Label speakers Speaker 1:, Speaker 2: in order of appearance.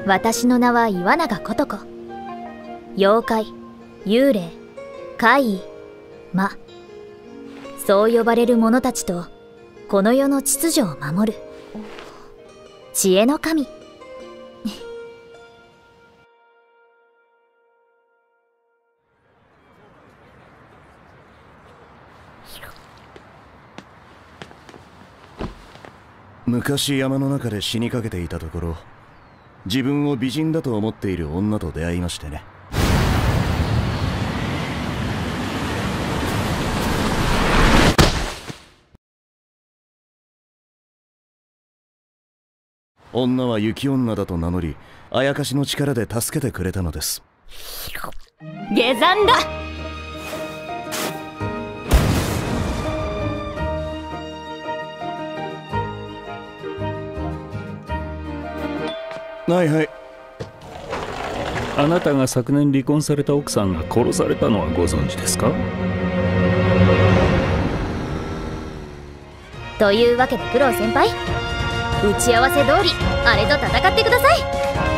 Speaker 1: 私の名は岩永琴子。妖怪、幽霊、怪異、魔、そう呼ばれる者たちとこの世の秩序を守る知恵の神。
Speaker 2: 昔山の中で死にかけていたところ、自分を美人だと思っている女と出会いましてね。女は雪女だと名乗り、あやかしの力で助けてくれたのです。
Speaker 1: 下山だ。
Speaker 2: はいはい。
Speaker 3: あなたが昨年離婚された奥さんが殺されたのはご存知ですか？
Speaker 1: というわけで九郎先輩、打ち合わせ通りあれと戦ってください。